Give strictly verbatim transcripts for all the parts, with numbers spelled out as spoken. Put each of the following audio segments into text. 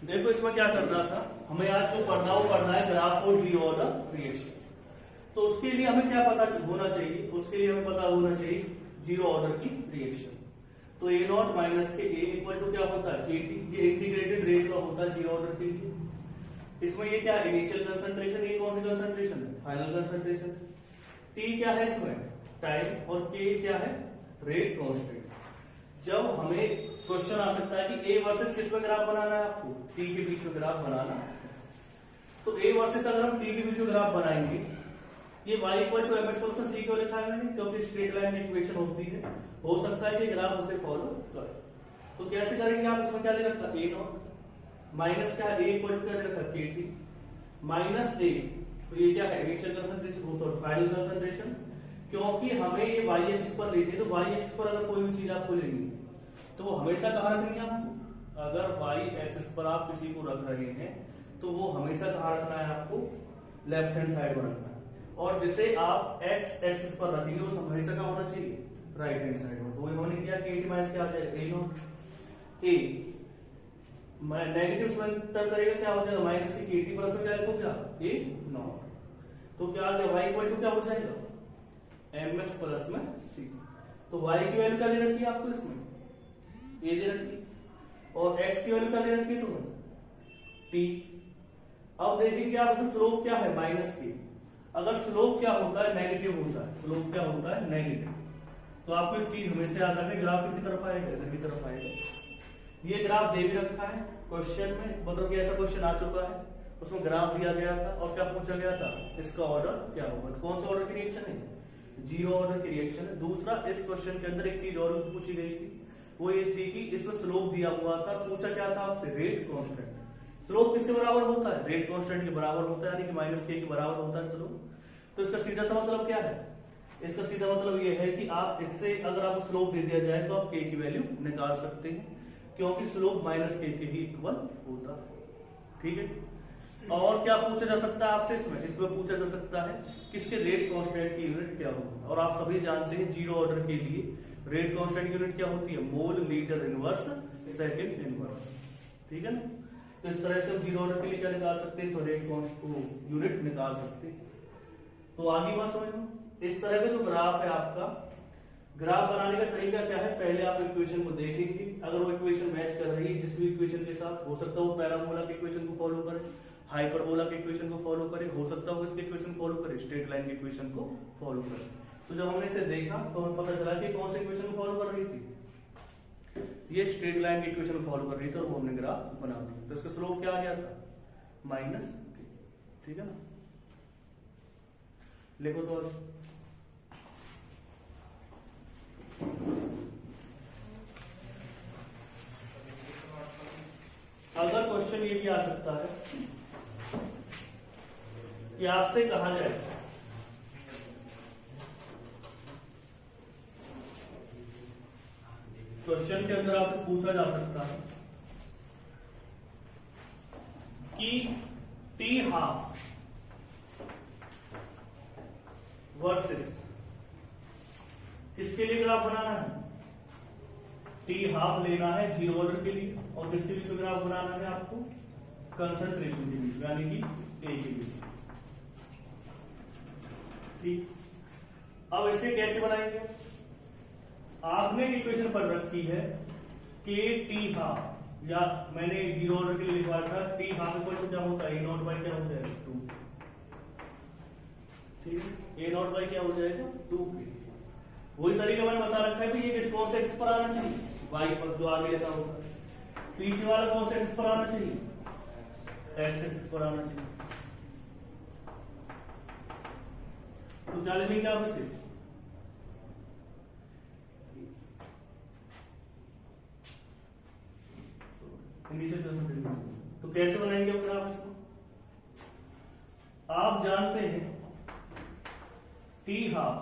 देखो इसमें क्या करना था, हमें आज जो पढ़ना वो पढ़ना है ग्राफ और जीरो ऑर्डर रिएक्शन। तो उसके लिए हमें क्या पता होना चाहिए, उसके लिए हमें पता होना चाहिए जीरो ऑर्डर की रिएक्शन। तो ए नॉट माइनस के ए इक्वल टू क्या होता है के टी, ये इंटीग्रेटेड रेट का होता है जीरो ऑर्डर के लिए। इसमें ये क्या इनिशियल कंसंट्रेशन, ये कौन सी कंसंट्रेशन है, फाइनल कंसंट्रेशन। टी क्या है इसमें टाइम, और के क्या है रेट कांस्टेंट। जब हमें क्वेश्चन आ सकता है कि ए वर्सेस किस में ग्राफ बनाना है, आपको टी के बीच में ग्राफ बनाना है। तो ए वर्सेस अगर हम टी के बीच में ग्राफ बनाएंगे, ये y equal to M X plus C क्यों लिखा है मैंने, क्योंकि स्ट्रेट लाइन की इक्वेशन होती है, हो सकता है कि ग्राफ उसे फॉलो करे। तो कैसे करेंगे आप, इसमें क्या दे रखा ए नॉट माइनस क्या ए इक्वल टू क्या दे रखा के टी माइनस ए, तो ये क्या है initial concentration sorry final concentration. क्योंकि हमें ये वाई एक्सिस पर लेते हैं, तो वाई एक्सिस पर अगर कोई भी चीज आपको लेनी है तो वो हमेशा कहाँ रखनी है आपको, अगर वाई एक्सिस पर आप किसी को रख रहे हैं तो वो हमेशा कहाँ रखना है आपको, लेफ्ट हैंड साइड में रखना है। और जिसे आप एक्स एक्सिस पर रखेंगे वो हमेशा क्या होना चाहिए, राइट हैंड साइड में। तो वो होने क्या के टी माइनस क्या आ जाएगा A naught, A negative enter करेगा क्या हो जाएगा माइनस सी के टी प्लस में क्या लिखोगे आप ए नॉट। तो क्या आ गया वाई इक्वल टू क्या हो जाएगा एम एक्स प्लस में सी। तो y की वैल्यू क्या दे रखी है आपको, इसमें a दे रखी है, और x की वैल्यू क्या दे रखी है तुम्हें t। अब देखेंगे आप इसमें स्लोप क्या है माइनस के, अगर स्लोप क्या होता है नेगेटिव होता है, स्लोप क्या होता है नेगेटिव। तो आपको एक चीज हमेशा याद रखनी, ग्राफ किसी तरफ आएगा इधर की तरफ आएगा। ये ग्राफ दे भी रखा है क्वेश्चन में, मतलब कि ऐसा क्वेश्चन आ चुका है, उसमें ग्राफ दिया गया था और क्या पूछा गया था, इसका ऑर्डर क्या होगा। तो कौन सा ऑर्डर की रिएक्शन है, जीरो ऑर्डर की रिएक्शन है। दूसरा इस क्वेश्चन के अंदर एक चीज और पूछी गई थी, वो ये थी कि इसमें स्लोप दिया हुआ था, पूछा क्या था आपसे रेट कांस्टेंट। स्लोप किसके बराबर होता है, रेट कांस्टेंट के बराबर होता है, यानी कि माइनस के के बराबर होता है स्लोप। तो इसका सीधा सा मतलब क्या है, इसका सीधा मतलब ये है कि आप इससे अगर आपको स्लोप दे दिया जाए तो आप के की वैल्यू निकाल सकते हैं, क्योंकि स्लोप माइनस के के ही इक्वल होता है। ठीक है। और क्या पूछा जा सकता है आपसे इसमें, इसमें पूछा जा सकता है कि इसके रेट कांस्टेंट की यूनिट क्या होगी। और आप सभी जानते हैं जीरो ऑर्डर के लिए रेट कांस्टेंट की यूनिट क्या होती है, mole litre inverse second inverse. ठीक है ना। तो इस तरह से हम जीरो ऑर्डर के लिए क्या निकाल सकते हैं, रेट कांस्टेंट यूनिट निकाल सकते हैं। तो आगे बात समझ लो, इस तरह का जो ग्राफ है आपका, ग्राफ बनाने का तरीका क्या है, पहले आप इक्वेशन को देखेंगे, अगर वो इक्वेशन मैच कर रही है जिस भी इक्वेशन के साथ, हो सकता है वो पैराबोला के इक्वेशन को फॉलो करे, हाइपरबोला के इक्वेशन को फॉलो करे, हो सकता है इसके इक्वेशन फॉलो करे, स्ट्रेट लाइन के इक्वेशन को फॉलो करे। तो जब हमने इसे देखा तो हमें पता चला कि कौन से इक्वेशन को फॉलो कर रही थी, ये स्ट्रेट लाइन के इक्वेशन को फॉलो कर रही थी, और वो हमने ग्राफ बना दिया। तो इसका स्लोप क्या आ गया था, माइनस। ठीक है ना, लिखो तो अगर क्वेश्चन ये भी आ सकता है कि आपसे कहा जाए क्वेश्चन के अंदर आपसे पूछा जा सकता है कि टी हाफ वर्सेस किसके लिए ग्राफ बनाना है, टी हाफ लेना है जीरो ऑर्डर के लिए, और किसके बीच में ग्राफ बनाना है आपको, कंसंट्रेशन के बीच, यानी कि ए के बीच। ठीक, अब इसे कैसे बनाएंगे, आपने इक्वेशन पढ़ रखी है के टी हाफ, या मैंने जीरो ऑर्डर के लिए लिखवा था टी हाफ इक्वल टू क्या होता है, ए नॉट बाई क्या हो जाएगा टू। ठीक है, ए नॉट बाई क्या हो जाएगा टू के। वही तरीका मैंने बता रखा है कि ये किस कौन से एक्सिस पर आना चाहिए, वाई पर, जो आगे लेता होगा। पीछे वाला कौन से एक्सिस पर आना चाहिए, एक्स एक्सिस पर आना चाहिए। तो क्या लिखेंगे आप इसे, तो कैसे बनाएंगे अपने आप इसको, आप जानते हैं टी हाफ,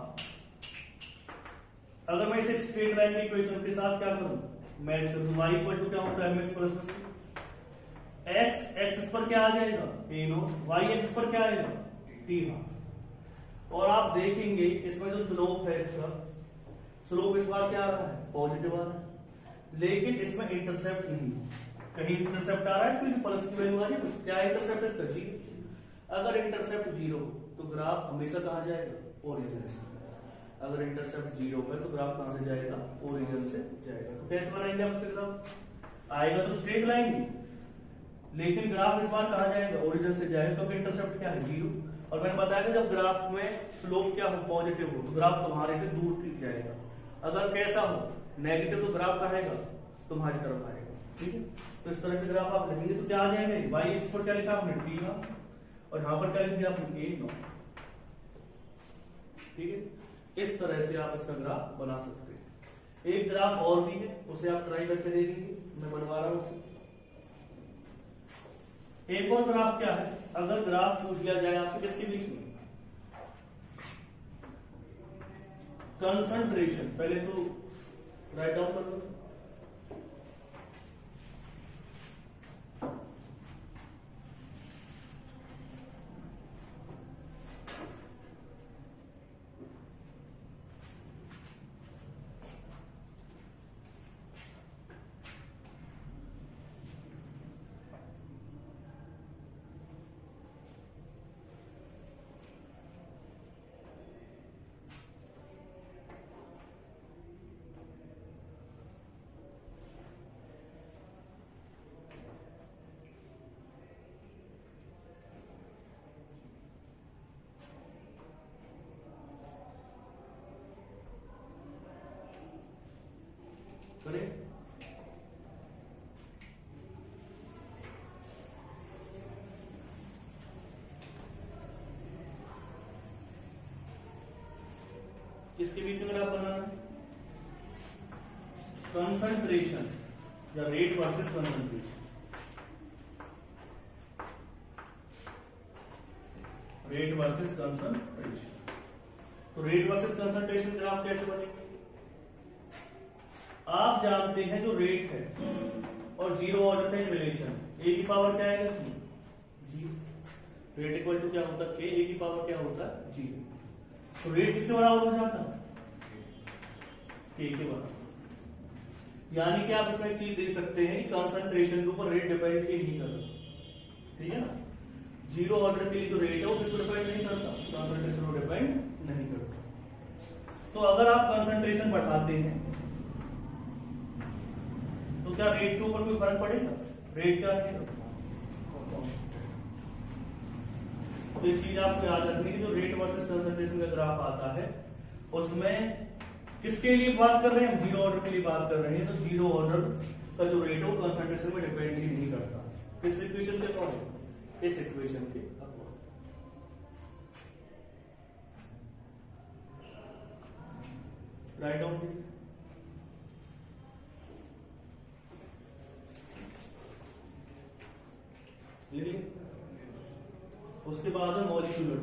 अगर मैं इसे स्ट्रेट लाइन की इक्वेशन के साथ क्या करूं, मैच करूं, y इक्वल टू क्या होता है mx प्लस में सी। x एक्सिस पर क्या आ जाएगा a नॉट, y एक्सिस पर क्या आएगा t हाफ। और आप देखेंगे इसमें जो स्लोप है, इसका स्लोप इस बार क्या आ रहा है, पॉजिटिव आ रहा है, लेकिन इसमें इंटरसेप्ट नहीं है। कहीं इंटरसेप्ट आ रहा है इसमें, प्लस की वैल्यू आ रही है कुछ, क्या इंटरसेप्ट है इसका, जी। अगर इंटरसेप्ट जीरो तो ग्राफ हमेशा कहां जाएगा, ओरिजिन से। अगर इंटरसेप्ट जीरो है तो ग्राफ कहां से जाएगा, ओरिजिन से जाएगा। तो कैसे बनाएंगे आप इससे ग्राफ, आएगा तो स्ट्रेट लाइन, लेकिन ग्राफ इस बार कहां जाएगा, ओरिजिन से जाएगा, क्योंकि इंटरसेप्ट क्या है, जीरो। और मैंने बताया था जब ग्राफ में स्लोप क्या हो, पॉजिटिव हो, तो ग्राफ तुम्हारे से दूर की जाएगा। अगर कैसा हो, नेगेटिव, तो ग्राफ कहां आएगा, तुम्हारी तरफ आएगा। ठीक है, तो इस तरह से ग्राफ आप लिखेंगे तो क्या आ जाएगा, वाई इस पर क्या लिखा आपने, टी नॉट, और यहां पर क्या लिख दिया आपने, ए नॉट। ठीक है, इस तरह से आप इसका ग्राफ बना सकते हैं। एक ग्राफ और भी है, उसे आप ट्राई करके देखेंगे, मैं बनवा रहा हूं उसे। एक और ग्राफ क्या है, अगर ग्राफ पूछ लिया जाए आपसे किसके बीच में, कंसंट्रेशन, पहले तो राइट डाउन कर लो। करें, किसके बीच में ग्राफ बनाना है, कंसंट्रेशन या rate versus concentration, rate versus concentration. तो रेट वर्सेस कंसंट्रेशन ग्राफ कैसे बनेंगे, आप जानते हैं जो रेट है और जीरो ऑर्डर का रिलेशन, ए की पावर क्या है इसमें, जी। रेट इक्वल टू क्या होता है, के, ए की पावर क्या होता है, जी। तो रेट किसके बराबर हो जाता है, के के बराबर। यानी कि आप इसमें एक चीज देख सकते हैं कि कंसंट्रेशन के ऊपर रेट डिपेंड ही नहीं करता। ठीक है ना, जीरो ऑर्डर के लिए जो रेट है वो किस पर डिपेंड नहीं करता, कंसंट्रेशन पर डिपेंड नहीं करता। तो अगर आप कंसंट्रेशन बढ़ाते हैं तो क्या रेट के ऊपर कोई फर्क पड़ेगा, रेट क्या रहेगा, तो ये चीज आपको याद रखनी है। जो रेट वर्सेस कंसंट्रेशन का ग्राफ आता है उसमें किसके लिए बात कर रहे हैं, जीरो ऑर्डर के लिए बात कर रहे हैं। तो जीरो ऑर्डर का जो रेट है वो कंसंट्रेशन में डिपेंड ही नहीं करता। किस इक्वेशन के अकॉर्डिंग, इस इक्वेशन के अकॉर्डिंग। राइट डाउन कीजिए। उसके बाद है मॉलिक्यूलर।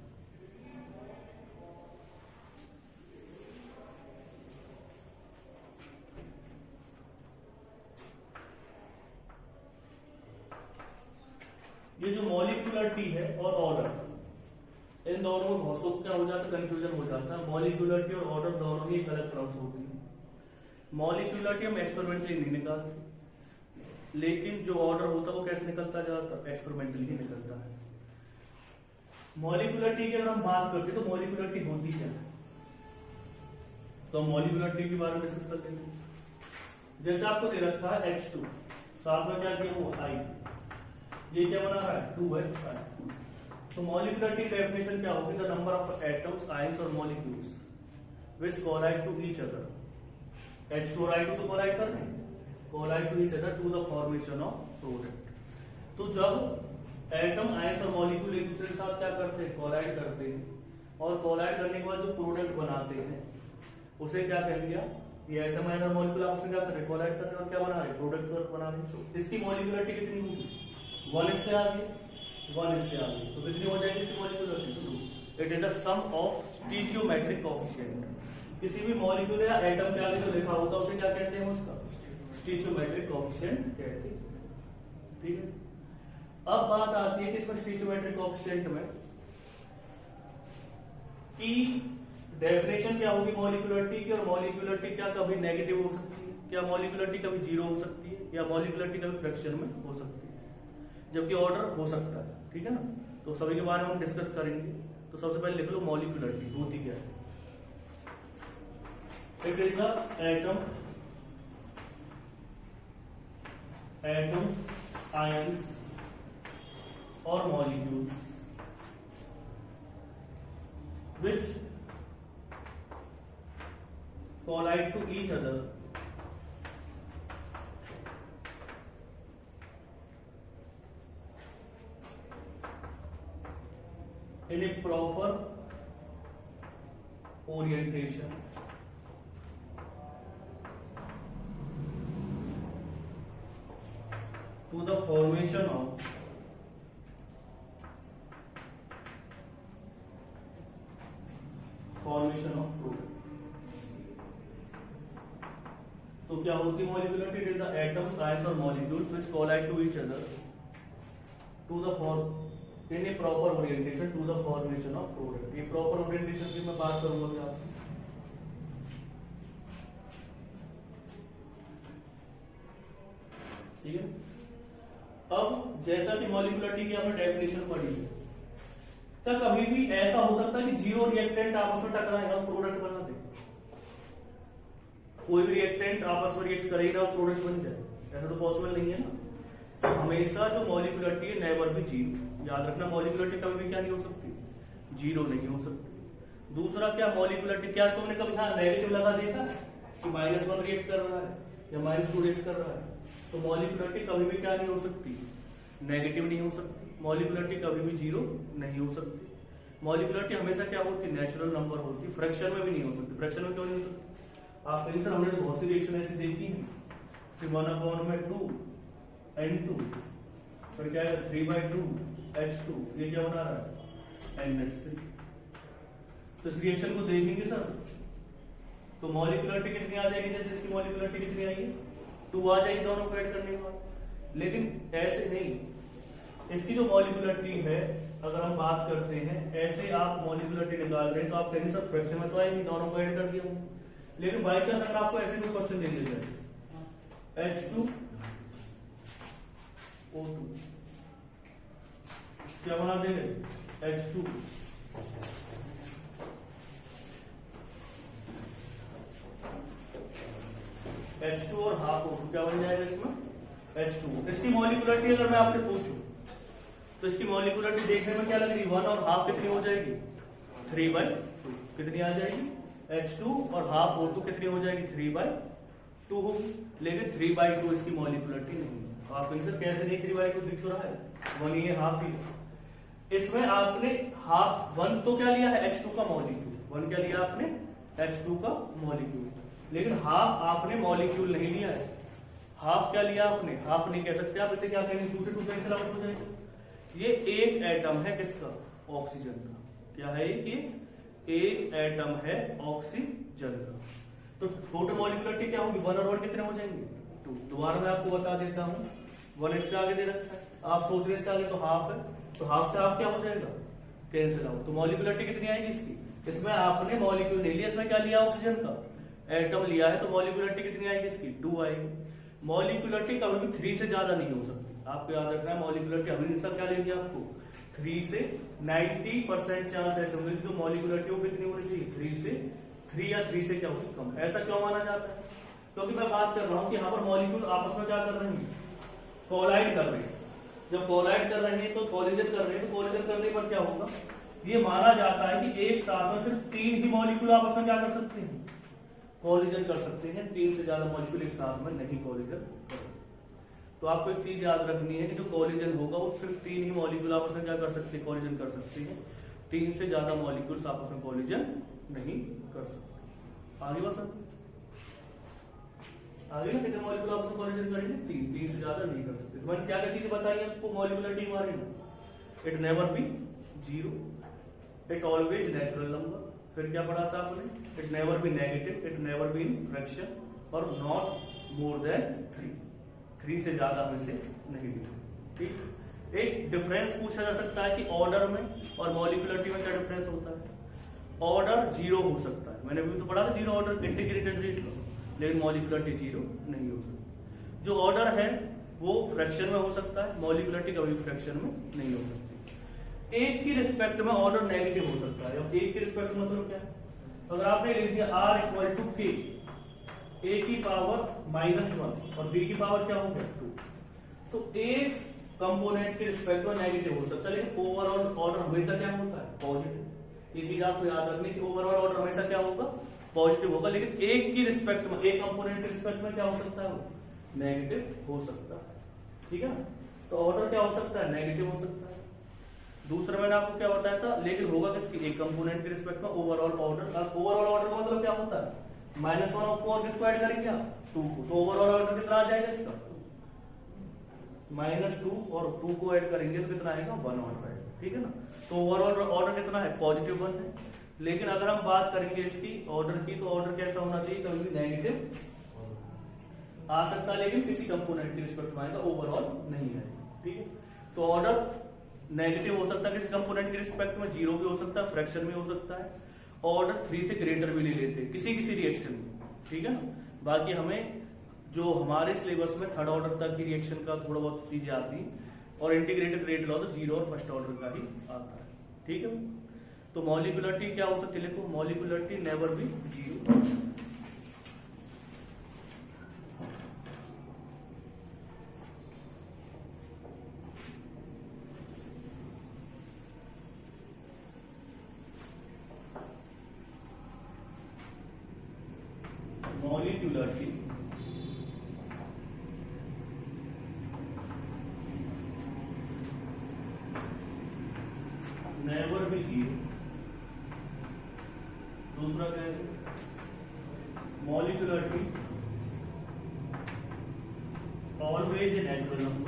ये जो मॉलिक्यूलरिटी है और ऑर्डर, इन दोनों में बहुत सब क्या हो जाता है, कंफ्यूजन हो जाता है। मॉलिक्यूलरिटी और ऑर्डर दोनों ही एक अलग टर्म्स होती है। मॉलिक्यूलरिटी हम एक्सपेरिमेंटली नहीं निकालते, लेकिन जो ऑर्डर होता है वो कैसे निकलता जाता है, एक्सपेरिमेंटली ही निकलता है। मॉलिक्यूलरिटी की अगर हम बात करते हैं तो मॉलिक्यूलरिटी होती क्या है, तो मॉलिक्यूलरिटी के बारे में डिस्कस करते हैं। जैसे आपको दे रखा है एच टू, साथ में क्या दिया हुआ आई, ये क्या बना रहा है टू एच आई। तो मॉलिक्यूलरिटी डेफिनेशन क्या होगी, the number of atoms, ions और molecules which collide to each other. H two और आई टू तो कोलाइड कर रहे हैं, collide to each other to the formation of product. तो जब एटम, आयंस और मॉलिक्यूल एक दूसरे के साथ क्या करते हैं, कोलाइड करते हैं, और कोलाइड करने के बाद जो प्रोडक्ट बनाते हैं उसे क्या कहेंगे, ये एटम, आयन और मॉलिक्यूल आपस में क्या कर रहे हैं, कोलाइड कर रहे हैं और क्या बना रहे हैं, प्रोडक्ट बना रहे हैं। इसकी मॉलिक्यूलरिटी कितनी होगी, वन इससे आगे, वन इससे आगे, तो कितनी हो जाएगी इसकी molecularity, two. It is the sum of stoichiometric coefficient. किसी भी मॉलिक्यूल या एटम के आगे जो लिखा होता है उसे क्या कहते हैं, उसका स्टीचियोमेट्रिक कोएफिशिएंट कहते हैं। ठीक है, अब बात आती है कि इसमें स्टीचियोमेट्रिक कोएफिशिएंट में की डेफिनेशन क्या होगी मॉलिक्यूलरिटी की, और मॉलिक्यूलरिटी क्या कभी नेगेटिव हो सकती है, क्या मॉलिक्युलरिटी कभी जीरो हो सकती है या मॉलिक्युलरिटी कभी फ्रैक्शन में हो सकती है, जबकि ऑर्डर हो सकता है। ठीक है ना, तो सभी के बारे में हम डिस्कस करेंगे। तो सबसे पहले लिख लो मॉलिक्युलरिटी होती क्या है। It is the atom atoms ions और molecules which collide to each other in a proper orientation to the formation of formation of product। तो क्या होती है molecularity? It is the atoms ions और molecules which collide to each other to the form in a proper orientation to the formation of product. ये proper orientation की मैं बात करूंगा अभी आपसे। ठीक है, अब जैसा कि मॉलिक्युलरिटी की हमने डेफिनेशन पढ़ी है, तो कभी भी ऐसा हो सकता है कि जीरो रिएक्टेंट आपस में टकराए और प्रोडक्ट बना दे। कोई भी रिएक्टेंट आपस में रिएक्ट करे ना प्रोडक्ट बन जाए, ऐसा तो पॉसिबल नहीं है ना। तो हमेशा जो मॉलिक्युलरिटी है नेवर भी जीरो। याद रखना, मॉलिक्युलरिटी कभी भी क्या नहीं हो सकती? जीरो नहीं हो सकती। दूसरा क्या, मॉलिक्युलरिटी क्या तुमने कभी हाँ नेगेटिव लगा देखा कि माइनस वन रिएक्ट कर रहा है या माइनस टू रिएक्ट कर रहा है? तो मॉलिक्युलरिटी कभी भी क्या नहीं हो सकती? नेगेटिव नहीं हो सकती। मॉलिक्युलरिटी कभी भी जीरो नहीं हो सकती। मॉलिक्युलरिटी हमेशा क्या होती है? नेचुरल नंबर होती है। फ्रैक्शन में भी नहीं हो सकती। फ्रैक्शन में क्यों नहीं हो सकती? आप कहीं सर हमने तो बहुत सी रिएक्शन ऐसी देखी है, वन अपॉन में टू एन टू, फिर क्या है three by two H two, ये क्या बना रहा है? N H three. तो इस रिएक्शन को देखेंगे सर तो मॉलिक्युलरिटी कितनी आ जाएगी? जैसे इसकी मॉलिक्युलरिटी कितनी आई है? टू आ जाएगी दोनों को ऐड करने के बाद। लेकिन ऐसे नहीं, इसकी जो मॉलिक्युलरिटी है अगर हम बात करते हैं ऐसे आप मॉलिक्युलरिटी निकाल रहे हैं तो आप कहेंगे सब फ्रैक्शन में तो आएगी, दोनों को ऐड कर दिया। लेकिन बाई चांस अगर आपको ऐसे कोई क्वेश्चन दे दिया जाए एच टू ओ टू, क्या बना देंगे? एच टू एच टू और हाफ ओ टू, क्या बन जाएगा इसमें? H two. इसकी मॉलिक्युलरिटी अगर मैं आपसे पूछूं तो इसकी मॉलिक्युलरिटी देखने में क्या लग रही है? वन और हाफ कितनी हो जाएगी? Three by two. कितनी आ जाएगी? एच टू और हाफ ओ टू कितनी हो जाएगी? थ्री बाई टू होगी। लेकिन थ्री बाई टू इसकी मॉलिक्युलरिटी नहीं है। आप सर कैसे नहीं? थ्री बाई टू दिख तो रहा है, वन ही है, हाफ ही। इसमें आपने हाफ वन तो क्या लिया है? एच टू का मॉलिक्यूल। वन क्या लिया आपने? एच टू का मॉलिक्यूल। लेकिन हाफ आपने मॉलिक्यूल नहीं लिया है। हाफ क्या लिया आपने? हाफ नहीं कह सकते आप, इसे क्या कहेंगे? टू से टू कैंसिल आउट हो जाएगा। ये एक एटम है किसका? ऑक्सीजन का। क्या है ये? एक एटम है ऑक्सीजन का। तो टोटल मॉलिक्युलरिटी क्या होगी? वन और वन कितने हो जाएंगे? टू। दोबारा मैं आपको बता देता हूँ, वन इससे आगे दे रखा है, आप सोच रहे इससे आगे तो हाफ है, तो हाफ से हाफ क्या हो जाएगा? Cancel out. तो मॉलिक्युलरिटी कितनी आएगी इसकी? इसमें आपने मॉलिक्यूल नहीं लिया, इसमें क्या लिया? ऑक्सीजन का एटम लिया है, तो मॉलिक्युलरिटी कितनी आएगी इसकी? टू आएगी। मॉलिक्युलरिटी कभी भी थ्री से ज्यादा नहीं हो सकती। आपको याद रखना है मॉलिक्युलरिटी अभी सब क्या लेंगे आपको? थ्री से नाइन्टी परसेंट चांस ऐसे होंगे जो मॉलिक्युलरिटी वो कितनी होनी चाहिए? थ्री से थ्री या थ्री से क्या होगी? कम। ऐसा क्यों माना जाता है? क्योंकि मैं बात कर रहा हूं कि यहाँ पर मॉलिक्यूल आपस में क्या कर रहे हैं? कोलाइड कर रहे हैं। जब कोलाइड कर रहे हैं तो कोलिजन कर रहे हैं, तो कोलिजन करने पर क्या होगा? ये माना जाता है कि एक साथ में सिर्फ तीन ही मॉलिक्यूल आपस में क्या कर सकते हैं? कोलिजन कर सकते हैं। तीन से ज्यादा मॉलिक्यूल एक साथ में नहीं कोलिजन कर। तो आपको एक चीज याद रखनी है कि जो कोलिजन होगा वो सिर्फ तीन ही मॉलिक्यूल आपस में क्या कर सकते हैं? कोलिजन कर सकते हैं। तीन से ज्यादा मॉलिक्यूल्स आपस में कोलिजन नहीं कर सकते। आगे बात सर आगे ना कितने मॉलिक्यूल आपस में कोलिजन करेंगे? तीन। तीन से ज्यादा नहीं कर सकते। तो मैंने क्या क्या चीजें बताई आपको मॉलिक्युलरिटी के बारे में? It never be zero, it always natural number. फिर क्या पढ़ा था आपने? It never be negative, it never be in fraction, और not more than three. Three से ज्यादा में से नहीं लिखा। ठीक। एक डिफरेंस पूछा जा सकता है कि ऑर्डर में और मॉलिक्युलरिटी में क्या डिफरेंस होता है? ऑर्डर जीरो हो सकता है, मैंने भी तो पढ़ा था zero order integrated rate law, लेकिन मॉलिक्यूलरिटी जीरो नहीं हो सकती। जो ऑर्डर है वो फ्रैक्शन में हो सकता है, मॉलिक्यूलरिटी कभी फ्रैक्शन में नहीं हो सकती। एक की रिस्पेक्ट में ऑर्डर नेगेटिव हो सकता है। अब एक की रिस्पेक्ट में मतलब क्या है? अगर आपने लिख दिया आर इक्वल टू के, ए की पावर माइनस वन और बी की पावर क्या हो गया टू, तो एक कंपोनेंट के रिस्पेक्ट में नेगेटिव हो सकता है, लेकिन ओवरऑल ऑर्डर हमेशा क्या होता है? पॉजिटिव। ये चीज आपको याद रखनी कि ओवरऑल ऑर्डर हमेशा क्या होगा? पॉजिटिव होगा। लेकिन एक की रिस्पेक्ट में, एक कंपोनेंट के रिस्पेक्ट में क्या हो सकता है? वो नेगेटिव हो सकता है। ठीक है ना? तो ऑर्डर क्या हो सकता है? नेगेटिव हो सकता है। दूसरा मैंने आपको क्या बताया था, लेकिन होगा किसकी? एक कंपोनेंट के रिस्पेक्ट में ओवरऑल ऑर्डर। अब ओवरऑल ऑर्डर का मतलब क्या होता है? माइनस वन को और किसको ऐड करेंगे आप? टू को। तो ओवरऑल ऑर्डर कितना आ जाएगा इसका? माइनस टू और टू को ऐड करेंगे तो कितना आएगा? वन ऑर्डर आएगा। ठीक है ना? तो ओवरऑल ऑर्डर कितना है? पॉजिटिव वन है। लेकिन अगर हम बात करेंगे इसकी ऑर्डर की, तो ऑर्डर कैसा होना चाहिए? कभी भी नेगेटिव आ सकता है, लेकिन किसी कंपोनेंट के रिस्पेक्ट में आएगा, ओवरऑल नहीं आएगा। ठीक है? तो ऑर्डर नेगेटिव हो सकता है किसी कंपोनेंट के रिस्पेक्ट में, जीरो भी हो सकता है, फ्रैक्शन में हो सकता है, ऑर्डर थ्री से ग्रेटर भी ले लेते हैं किसी किसी रिएक्शन में। ठीक है ना? बाकी हमें जो हमारे सिलेबस में थर्ड ऑर्डर तक की रिएक्शन का थोड़ा बहुत चीजें आती हैं, और इंटीग्रेटेड रेट लॉ तो जीरो और फर्स्ट ऑर्डर का ही आता है। ठीक है? तो मॉलिक्यूलरिटी क्या हो सकती है? लिखो, molecularity never be zero. Molecularity never be zero. दूसरा क्या है? Molecularity always a natural number.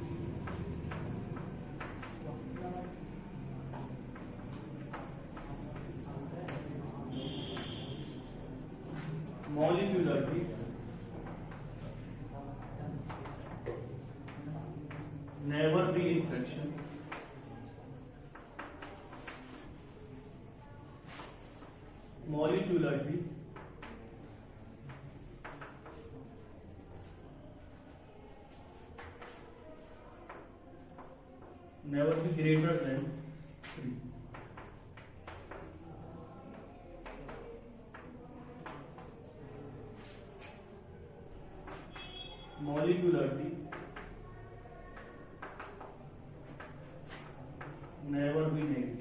Molecularity never be in fraction. Molecularity never be greater than three. Molecularity never be negative.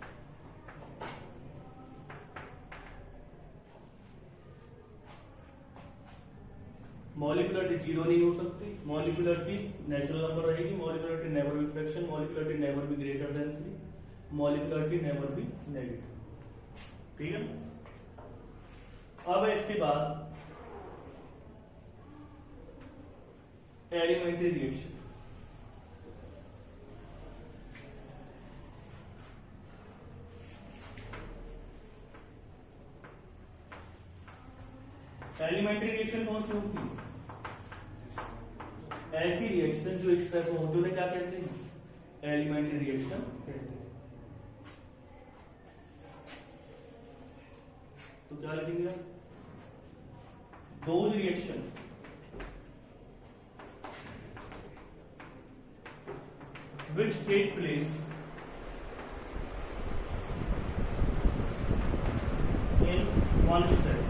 Molecularity zero नहीं हो सकती, मॉलिक्यूलरिटी नेचुरल नंबर रहेगी, molecularity never be fraction, molecularity never be greater than three, molecularity never be negative. ठीक है? अब इसके बाद elementary reaction. Elementary reaction कौन सी होती है? ऐसी रिएक्शन जो इस तरह होती है क्या कहते हैं? एलिमेंट्री रिएक्शन कहते हैं। तो क्या लिखेंगे? Those reaction which take place in one step।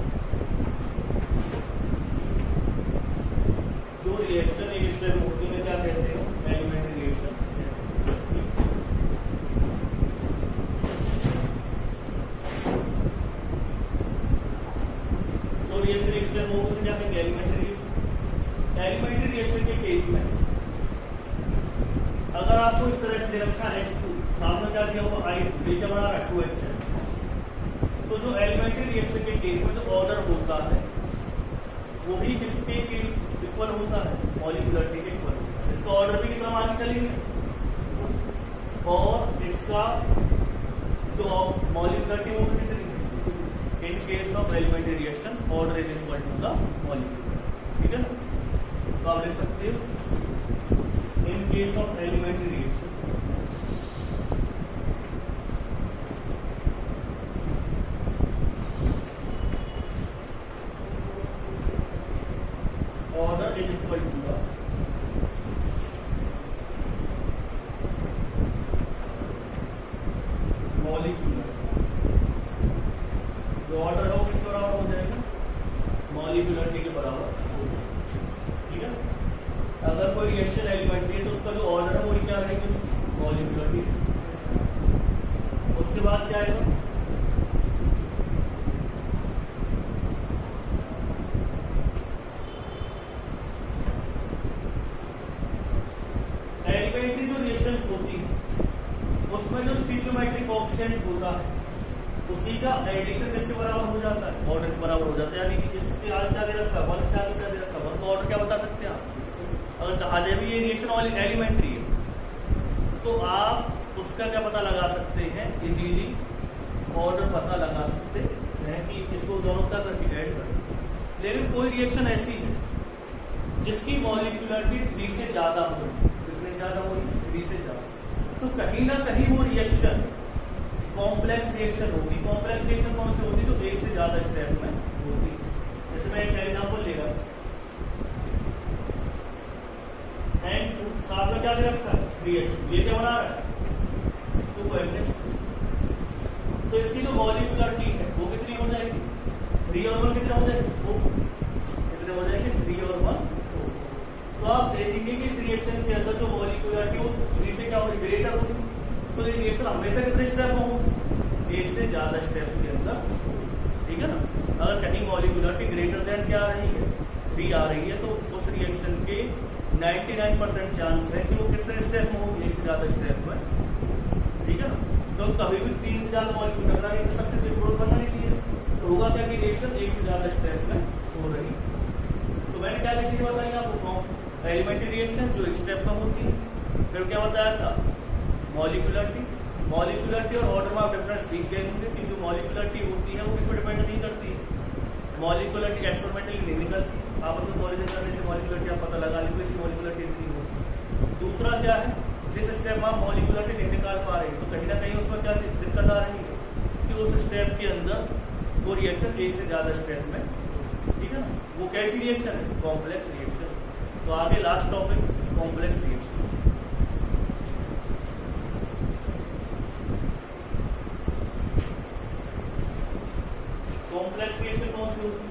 जो रिएक्शन एक स्टेप में होती है क्या कहते हैं? Elementary reaction. तो रिएक्शन एक स्टेप में होती है क्या कहेंगे? Elementary reaction. एलिमेंट्री रिएक्शन के केस में अगर आपको इस तरह दे रखा है एच टू, सामने क्या दिया होगा? आई टू, नीचे बना रहा है टू एच है। तो जो एलिमेंट्री रिएक्शन के केस में जो ऑर्डर होता है वो भी किसके केस इक्वल होता है? मॉलिक्यूलरिटी के इक्वल। इसका ऑर्डर भी कितना मान के चलेंगे, और इसका जो मॉलिक्यूलरिटी वो भी कितनी? In case of elementary reaction order is equal to the molecular. ठीक है ना? तो आप लिख सकते हो in case of elementary reaction कोई रिएक्शन एलिमेंट्री है तो उसका जो ऑर्डर है वो क्या रहेगी, उसकी मॉलिक्यूलरिटी। उसके बाद क्या आएगा, एलिमेंट्री जो रिएक्शंस होती है उसमें जो स्टिचियोमेट्रिक कोएफिशिएंट होता है उसी का एडिशन किसके बराबर हो जाता है, ऑर्डर के बराबर हो जाता है। यानी कि इसके आगे क्या दे रखा है, वन से आगे क्या दे रखा है, वन का ऑर्डर क्या बता सकते हैं आप। अगर कहा जाए भी ये रिएक्शन एलिमेंट्री है तो आप उसका क्या पता लगा सकते हैं, इजीली ऑर्डर पता लगा सकते हैं कि इसको दोनों का करके ऐड करें। लेकिन कोई रिएक्शन ऐसी है जिसकी मॉलिक्यूलरिटी थ्री से ज्यादा हो, कितने ज्यादा हो, थ्री से ज्यादा, तो कहीं ना कहीं वो रिएक्शन कॉम्प्लेक्स रिएक्शन होगी। कॉम्प्लेक्स रिएक्शन कौन सी होती है, जो एक से ज्यादा स्टेप में होती है। जैसे मैं एक एग्जांपल लेगा, एंड टू साथ में क्या दे रखा है, रिएक्शन, ये क्या बना रहा है, टू एच। तो इसकी जो मॉलिक्यूलरिटी है वो कितनी हो जाएगी, थ्री और वन कितने हो जाएगी, फोर। कितने हो जाएंगे, थ्री और वन फोर। तो आप देखेंगे कि इस रिएक्शन के अंदर जो मॉलिक्यूलरिटी वो थ्री से क्या होगी, ग्रेटर होगी। तो ये रिएक्शन हमेशा कितने स्टेप में होगी, एक से ज्यादा स्टेप्स के अंदर, ठीक है ना। अगर कहीं मॉलिक्यूलरिटी ग्रेटर देन क्या आ रही है, थ्री आ रही है, तो उस रिएक्शन के निन्यानवे परसेंट चांस है कि वो कितने स्टेप में होगी, एक से ज्यादा स्टेप में, ठीक है ना। तो कभी भी तीन से ज्यादा मॉलिक्यूल टकरा नहीं कर सकते, तो बनना नहीं चाहिए। तो होगा क्या कि रिएक्शन एक से ज्यादा स्टेप में हो रही। तो मैंने क्या चीज बताई आपको, एलिमेंट्री रिएक्शन जो एक स्टेप में होती है। फिर क्या बताया था, मॉलिक्यूलरिटी। मॉलिक्यूलरिटी और ऑर्डर में आप डिफरेंस सीख गए होंगे कि जो मॉलिक्यूलरिटी होती है वो किस पर डिपेंड नहीं करती है, मॉलिक्यूलरिटी एक्सपेरिमेंटली नहीं निकलती, आपस में कोरिलेशन करने से मॉलिक्यूलरिटी आप पता लगा लीजिए, इसकी मॉलिक्यूलरिटी इतनी होती। दूसरा क्या है, जिस स्टेप में आप मॉलिक्यूलरिटी नहीं निकाल पा रहे हैं तो कहीं ना कहीं उसमें क्या दिक्कत आ रही है कि उस स्टेप के अंदर वो रिएक्शन एक से ज्यादा स्टेप में, ठीक है ना। वो कैसी रिएक्शन है, कॉम्प्लेक्स रिएक्शन। तो आगे last topic, complex reaction. Complex reaction कौन सी होती है,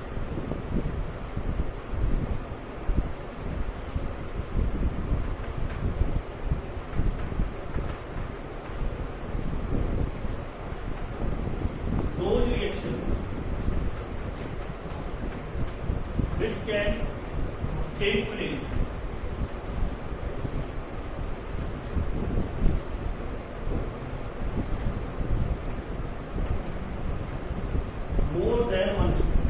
those reactions which can take place more than one step।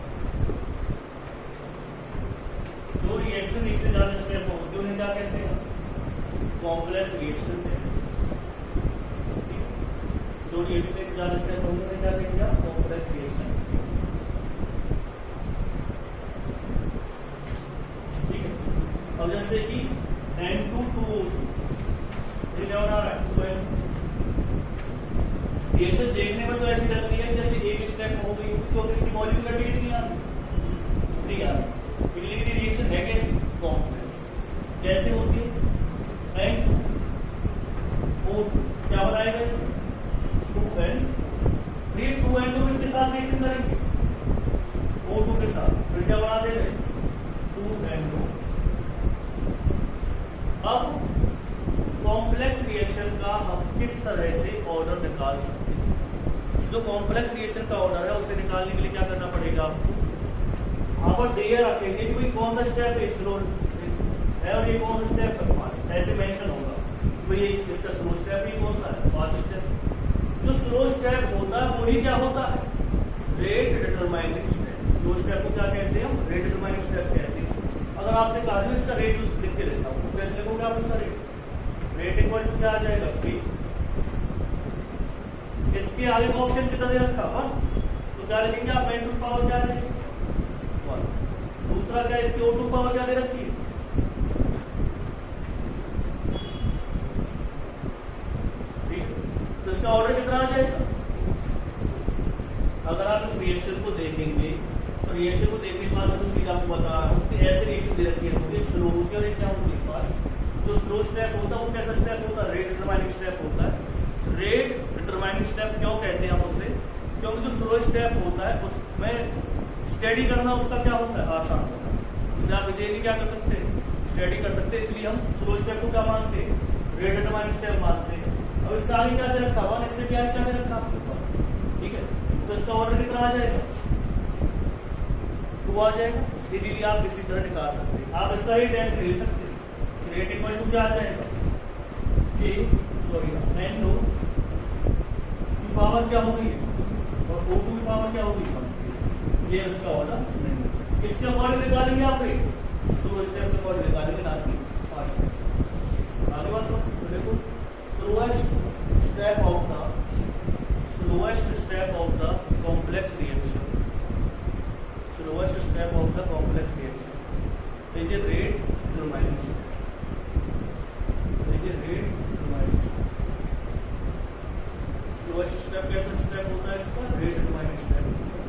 जो रिएक्शन एक से ज्यादा स्टेप हो होती है उन्हें क्या कहते हैं, कॉम्प्लेक्स रिएक्शन कहते हैं। जो रिएक्शन एक से ज्यादा स्टेप होंगे उन्हें क्या कहेंगे, कॉम्प्लेक्स रिएक्शन, ठीक है। अब जैसे कि एन टू टू ये क्या बना रहा है, टू एन। रिएक्शन देखने में तो ऐसी लगती है जैसे एक स्टेप हो गई, तो इसकी मॉलिक्यूलरिटी कितनी आ रही, थ्री आ रही। लेकिन रिएक्शन है कैसी, कॉम्प्लेक्स। कैसे होती है, एन टू ओ क्या बनाएगा इसमें, टू एन। फिर टू एन टू इसके साथ रिएक्शन करेंगे, ओ टू के साथ, फिर क्या बना देंगे, टू एन टू। अब कॉम्प्लेक्स रिएक्शन का हम किस तरह से ऑर्डर निकाल सकते हैं। जो कॉम्प्लेक्स रिएक्शन का ऑर्डर है उसे निकालने के लिए क्या करना पड़ेगा आपको, यहाँ पर दिए रखेंगे कि भाई कौन सा स्टेप है, स्लो है और ये कौन सा स्टेप है, फास्ट। ऐसे मेंशन होगा भाई इसका स्लो स्टेप ही कौन सा है, फास्ट स्टेप। जो स्लो स्टेप होता है वही क्या होता है, rate determining step. Slow step को क्या कहते हैं हम, रेट डिटरमाइनिंग स्टेप कहते हैं। अगर आपसे कहा जाए इसका रेट लिख के देता हूँ, कैसे लिखोगे आप इसका रेट, रेट इक्वल टू क्या आ जाएगा, पी। इसके आगे का ऑप्शन कितना दे रखा, वन। तो क्या लिखेंगे आप, एन टू पावर क्या देंगे, वन। दूसरा क्या, इसकी ओ टू पावर क्या दे रखी है, ठीक। तो इसका ऑर्डर कितना आ जाएगा। अगर आप इस रिएक्शन को देखेंगे तो रिएक्शन को देखने के बाद मैं जो चीज आपको बता रहा हूँ कि ऐसे रिएक्शन दे रखी है, एक स्लो होती है और एक क्या होती है, फास्ट। जो स्लो स्टेप होता है वो कैसा स्टेप होता है, रेट डिटरमाइनिंग स्टेप होता है। रेट डिटरमाइनिंग स्टेप क्यों कहते हैं हम उसे, क्योंकि जो स्लो स्टेप होता है उसमें स्टडी करना उसका क्या होता है, आसान होता है। जिसे आप इजीली क्या कर सकते हैं, स्टडी कर सकते, इसलिए हम स्लो स्टेप को क्या मानते हैं, रेट डिटरमाइनिंग स्टेप मानते हैं। अब इससे आगे क्या दे रखा वन, इससे क्या क्या दे रखा आपके ऊपर, ठीक है, तो इसका ऑर्डर कितना आ जाएगा, टू आ जाएगा। इजीली आप इसी तरह निकाल सकते हैं। आप इसका ही टेंस ले सकते हैं, रेट इक्वल टू क्या आ जाएगा, ए सॉरी एन लो की पावर क्या होगी और ओ टू की पावर क्या होगी, ये इसका ऑर्डर नहीं। इसके अकॉर्डिंग निकालेंगे आप रेट, स्लो स्टेप के अकॉर्डिंग निकालेंगे, ना कि फास्ट स्टेप। आगे बात सुनो, तो देखो slowest step of the slowest step of the complex reaction, slowest step of the complex reaction is a rate determining step, is a rate determining step. Slowest step कैसा step होता है इसका, rate determining step.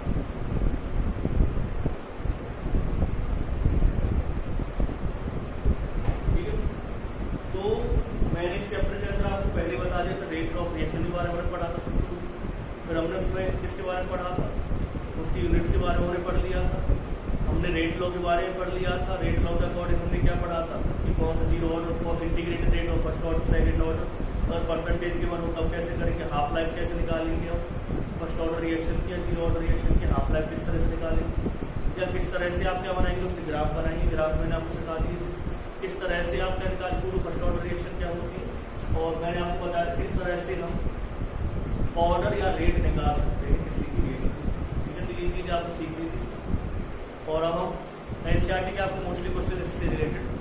ठीक है, तो मैंने इस chapter के अंदर आपको पहले बता दिया था रेट ऑफ रिएक्शन के बारे में पढ़ा था, फिर हमने उसमें किसके बारे में पढ़ा था, उसकी यूनिट के बारे में हमने पढ़ लिया था, हमने रेट लॉ के बारे में पढ़ लिया था। रेट लॉ के अकॉर्डिंग हमने क्या पढ़ा था कि कौन सा zero order for integrated rate of first order second order और परसेंटेज के वन कब कैसे करेंगे, हाफ लाइफ कैसे निकालेंगे हम फर्स्ट ऑर्डर रिएक्शन की या जीरो ऑर्डर रिएक्शन की हाफ लाइफ किस तरह से निकालेंगे, या किस तरह से आप क्या बनाएंगे, उसके ग्राफ बनाएंगे। ग्राफ मैंने आपको सिखा दिए किस तरह से आप क्या निकाल शुरू फर्स्ट ऑर्डर रिएक्शन क्या होती है, और मैंने आपको बताया किस तरह से हम ऑर्डर या रेट निकाल सकते हैं किसी की रिएक्शन। ठीक है, तो ये चीज आपको सीख ली थी। और अब हम एनसीईआरटी के आपको मोस्टली क्वेश्चन इससे रिलेटेड